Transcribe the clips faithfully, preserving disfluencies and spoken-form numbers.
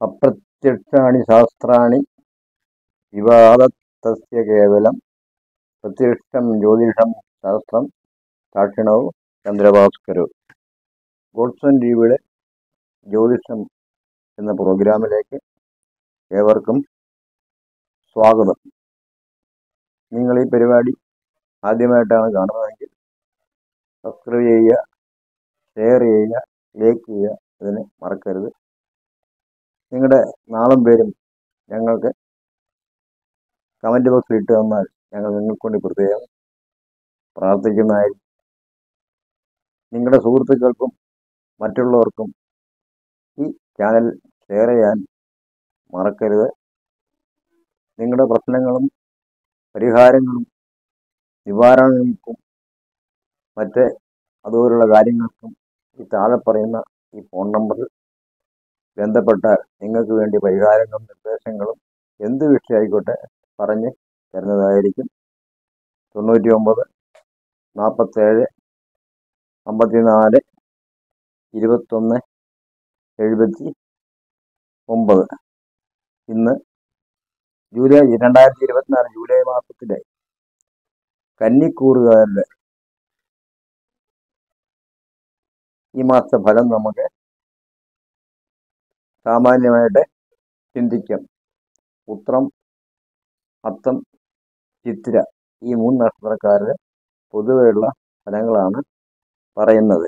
അപ്രത്യക്ഷാണി ശാസ്ത്രാണി വിവാദത്തസ്യ കേവലം പ്രത്യക്ഷം ജ്യോതിഷം ശാസ്ത്രം സാക്ഷിണവും ചന്ദ്രഭാസ്കരവും. ഗോഡ്സൺ ടിവിയുടെ ജ്യോതിഷം എന്ന പ്രോഗ്രാമിലേക്ക് ഏവർക്കും സ്വാഗതം. നിങ്ങൾ ഈ പരിപാടി ആദ്യമായിട്ടാണ് കാണുന്നതെങ്കിൽ സബ്സ്ക്രൈബ് ചെയ്യുക, ഷെയർ ചെയ്യുക, ലൈക്ക് ചെയ്യുക, ഇതിന് മറക്കരുത്. നിങ്ങളുടെ നാളും പേരും ഞങ്ങൾക്ക് കമൻറ്റ് ബോക്സിൽ ഇട്ട് തന്നാൽ ഞങ്ങൾ നിങ്ങൾക്ക് വേണ്ടി പ്രത്യേകം പ്രാർത്ഥിക്കുന്നതായിരിക്കും. നിങ്ങളുടെ സുഹൃത്തുക്കൾക്കും മറ്റുള്ളവർക്കും ഈ ചാനൽ ഷെയർ ചെയ്യാൻ മറക്കരുത്. നിങ്ങളുടെ പ്രശ്നങ്ങളും പരിഹാരങ്ങളും നിവാരണങ്ങൾക്കും മറ്റ് അതുപോലുള്ള കാര്യങ്ങൾക്കും ഈ താഴെ പറയുന്ന ഈ ഫോൺ നമ്പറിൽ ബന്ധപ്പെട്ടാൽ നിങ്ങൾക്ക് വേണ്ടി പരിഹാരങ്ങളും നിർദ്ദേശങ്ങളും എന്ത് വിഷയമായിക്കോട്ടെ പറഞ്ഞ് തരുന്നതായിരിക്കും. തൊണ്ണൂറ്റി ഒമ്പത് നാൽപ്പത്തേഴ് അമ്പത്തിനാല് ഇരുപത്തൊന്ന് എഴുപത്തി ഒമ്പത്. ഇന്ന് ജൂലൈ രണ്ടായിരത്തി ഇരുപത്തിനാല് ജൂലൈ മാസത്തിലെ കന്നിക്കൂറുകാരുടെ ഈ മാസത്തെ ഫലം നമുക്ക് സാമാന്യമായിട്ട് ചിന്തിക്കാം. ഉത്രം, അത്തം, ചിത്തിര ഈ മൂന്ന് നക്ഷത്രക്കാരുടെ പൊതുവെയുള്ള ഫലങ്ങളാണ് പറയുന്നത്.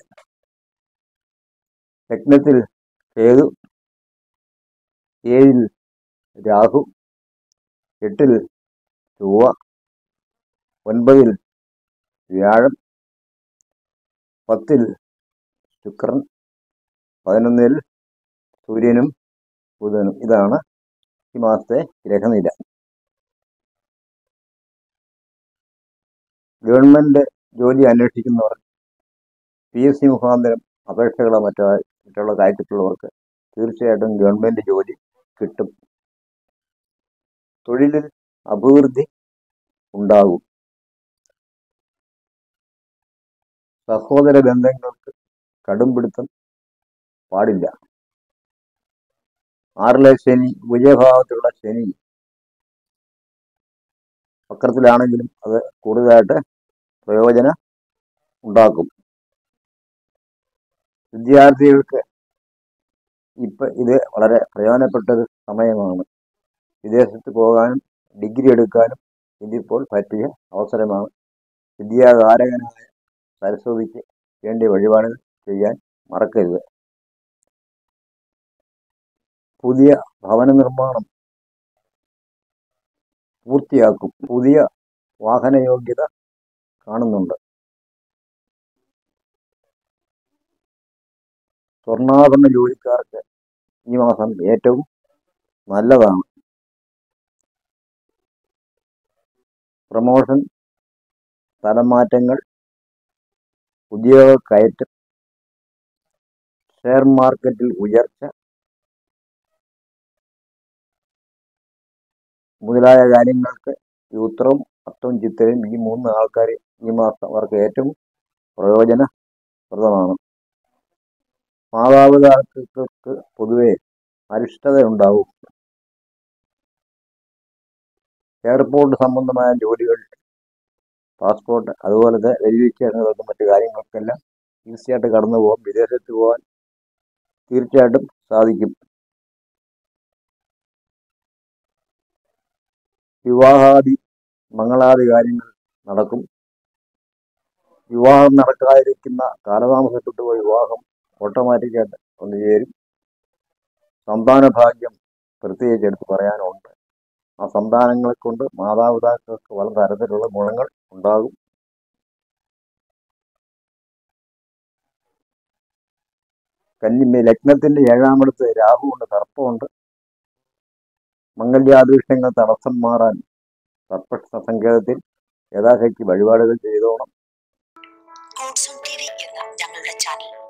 ലഗ്നത്തിൽ കേതു, ഏഴിൽ രാഹു, എട്ടിൽ ചൊവ്വ, ഒൻപതിൽ വ്യാഴം, പത്തിൽ ശുക്രൻ, പതിനൊന്നിൽ സൂര്യനും ബുധനും. ഇതാണ് ഈ മാസത്തെ ഗ്രഹനില. ഗവൺമെൻറ് ജോലി അന്വേഷിക്കുന്നവർ, പി എസ് സി മുഖാന്തരം അപേക്ഷകളോ മറ്റോ മറ്റുള്ള കാര്യത്തിലുള്ളവർക്ക് തീർച്ചയായിട്ടും ഗവൺമെൻറ് ജോലി കിട്ടും. തൊഴിലിൽ അഭിവൃദ്ധി ഉണ്ടാകും. സഹോദര ബന്ധങ്ങൾക്ക് കടുംപിടുത്തം പാടില്ല. ആറിലെ ശനി, വിജയഭാവത്തിലുള്ള ശനി വക്രത്തിലാണെങ്കിലും അത് കൂടുതലായിട്ട് പ്രയോജനം ഉണ്ടാക്കും. വിദ്യാർത്ഥികൾക്ക് ഇപ്പം ഇത് വളരെ പ്രയോജനപ്പെട്ടൊരു സമയമാണ്. വിദേശത്ത് പോകാനും ഡിഗ്രി എടുക്കാനും ഇതിപ്പോൾ പറ്റിയ അവസരമാണ്. വിദ്യാകാരകനായ സരസ്വതിക്ക് വേണ്ടി വഴിപാടുകൾ ചെയ്യാൻ മറക്കരുത്. പുതിയ ഭവന നിർമ്മാണം പൂർത്തിയാക്കും. പുതിയ വാഹന യോഗ്യത കാണുന്നുണ്ട്. സ്വർണ്ണാഭരണ ജോലിക്കാർക്ക് ഈ മാസം ഏറ്റവും നല്ലതാണ്. പ്രമോഷൻ, സ്ഥലമാറ്റങ്ങൾ, ഉദ്യോഗ കയറ്റം, ഷെയർ മാർക്കറ്റിൽ ഉയർച്ച മുതലായ കാര്യങ്ങൾക്ക് ഈ ഉത്തരവും അത്തവും ചിത്തരയും ഈ മൂന്ന് ആൾക്കാർ ഈ മാസം അവർക്ക് ഏറ്റവും പ്രയോജനപ്രദമാണ്. മാതാപിതാക്കൾക്ക് പൊതുവെ അരിഷ്ടതയുണ്ടാവും. എയർപോർട്ട് സംബന്ധമായ ജോലികൾ, പാസ്പോർട്ട്, അതുപോലത്തെ വെരിഫിക്കേഷനുകൾക്കും മറ്റു കാര്യങ്ങൾക്കെല്ലാം ഈസിയായിട്ട് കടന്നു പോകാം. വിദേശത്ത് പോകാൻ തീർച്ചയായിട്ടും സാധിക്കും. വിവാഹാദി മംഗളാദി കാര്യങ്ങൾ നടക്കും. വിവാഹം നടക്കാതിരിക്കുന്ന കാലതാമസപ്പെട്ടു പോയ വിവാഹം ഓട്ടോമാറ്റിക്കായിട്ട് വന്നു ചേരും. സന്താന ഭാഗ്യം പ്രത്യേകിച്ച് എടുത്ത് പറയാനുണ്ട്. ആ സന്താനങ്ങളെ കൊണ്ട് മാതാപിതാക്കൾക്ക് പല തരത്തിലുള്ള ഗുണങ്ങൾ ഉണ്ടാകും. കന്നി ലഗ്നത്തിന്റെ ഏഴാമിടത്ത് രാഹുവുണ്ട്, സർപ്പമുണ്ട്. മംഗല്യാദൃഷ്ടങ്ങൾ തടസ്സം മാറാൻ സർപ്പ സങ്കേതത്തിൽ യഥാശക്തി വഴിപാടുകൾ ചെയ്തോണം. ഗോഡ്സൺ ടിവി എന്ന ഞങ്ങളുടെ ചാനൽ